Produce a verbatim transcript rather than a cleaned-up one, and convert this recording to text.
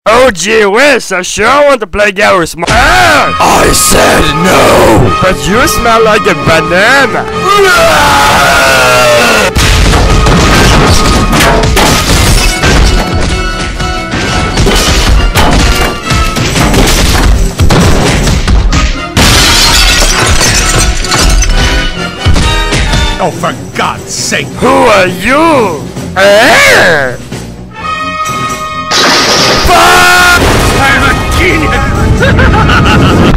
Oh gee whiz, I sure want to play Garry's Mod. I said no! But you smell like a banana! Oh, for God's sake! Who are you? Eh? I'm a genius!